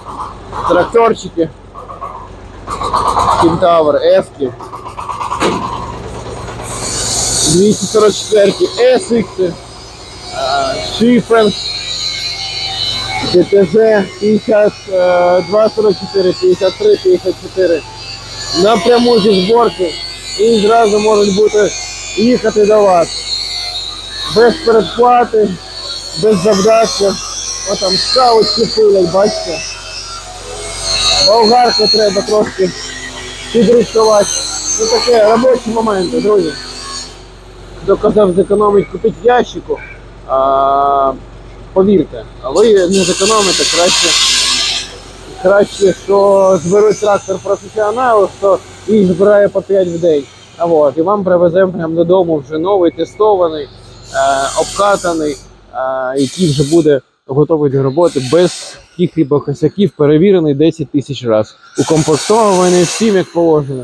тракторчики, Кентавр, F-ки, 244 SX, Шифен, ДТЗ 52, 44, 53, 54. Напряму зі зборки і зразу можуть бути їхати до вас. Без передплати, без завдатка. Ось там скаутки пилять, бачите. Болгарку треба трошки підрихтувати. Ну таке робочі моменти, друзі. Хто казав зекономить купити в ящику, повірте, ви не зекономите, краще, що зберуть трактор професіоналу, що їх збирає по 5 в день. І вам привеземо прямо додому вже новий, тестований, обкатаний, який вже буде готовий до роботи без яких-либо косяків, перевірений 10 тисяч разів. Укомплектований всім як положено.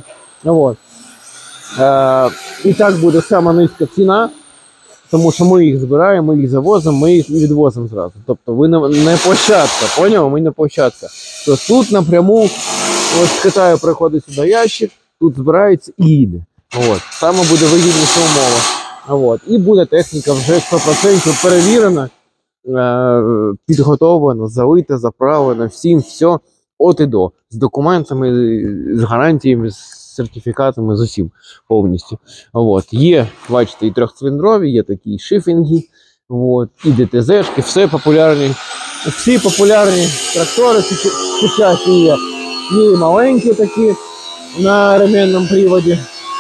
І так буде сама низька ціна, тому що ми їх збираємо, ми їх завозимо, ми їх відвозимо зразу. Тобто ви не площадка, поняв? Ми не площадка. Тобто тут напряму, ось з Китаю приходить сюди ящик, тут збирається і їде. Саме буде вигідніша умова. І буде техніка вже 100% перевірена, підготовлена, залита, заправлена, всім, все, от і до. З документами, з гарантіями, з сертифікатами, з усім повністю. Є, бачите, і трьохциліндрові, є такі шифінги, і ДТЗ-шки, всі популярні трактори сучасні є. Є і маленькі такі на ременному приводі.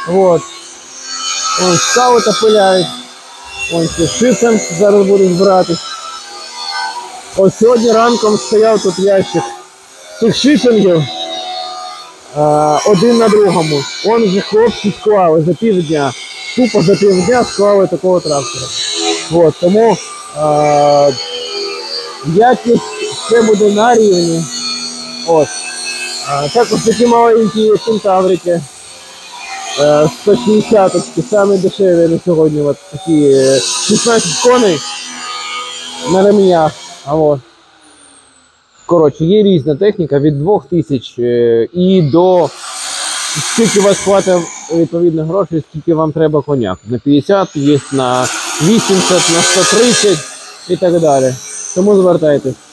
Скаута пиляють. Шифінг зараз буде збиратись. Сьогодні ранком стояв тут ящик цих шифінгів. Один на другому. Вон вже хлопці склали за півдня. Тупо за півдня склали такого трактора. Тому якість все буде на рівні. Також такі маленькі кентаврики. 160-очки, самі дешеві на сьогодні. Такі 16 коней на ремнях. Коротше, є різна техніка від 2000 і до скільки у вас хватить відповідно грошей, скільки вам треба коняк. На 50, є на 80, на 130 і так далі. Тому звертайтесь.